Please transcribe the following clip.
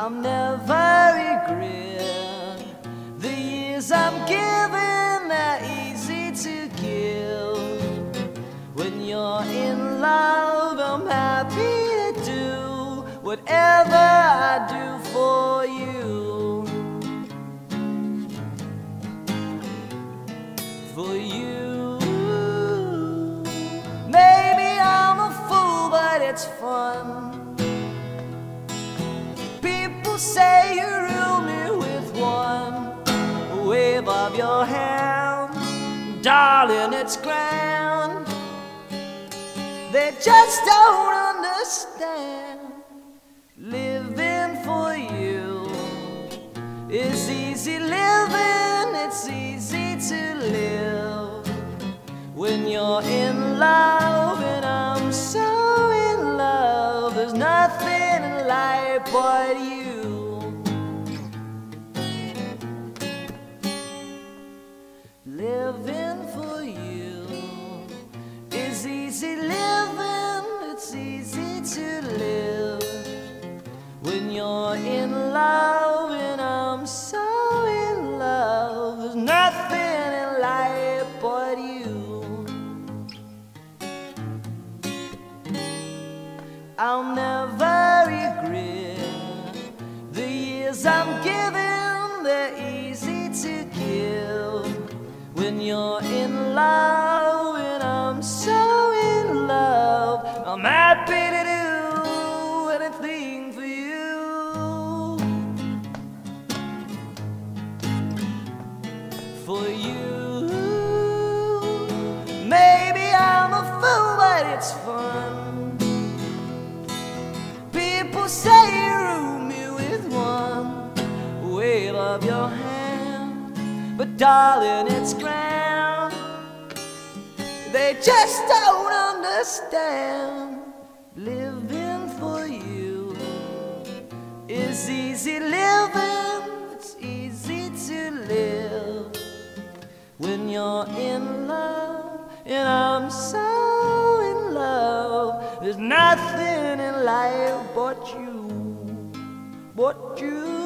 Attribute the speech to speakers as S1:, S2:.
S1: I'll never regret the years I'm giving. They're easy to give. When you're in love, I'm happy to do whatever I do for you. For you. Maybe I'm a fool, but it's fun. People say you rule me with one wave of your hand. Darling, it's grand. They just don't understand. Living for you is easy living. It's easy to live when you're in love, and I'm so in love. There's nothing in life but you. Living for you is easy living. It's easy to live when you're in love, and I'm so in love. There's nothing in life but you. I'll never regret the years I'm giving. They're easy to give when you're in love, and I'm so in love. I'm happy to do anything for you. For you. Maybe I'm a fool, but it's fun. People say you rule me with one wave of your hand, but darling, it's grand. They just don't understand. Living for you is easy living. It's easy to live when you're in love, and I'm so in love. There's nothing in life but you, but you.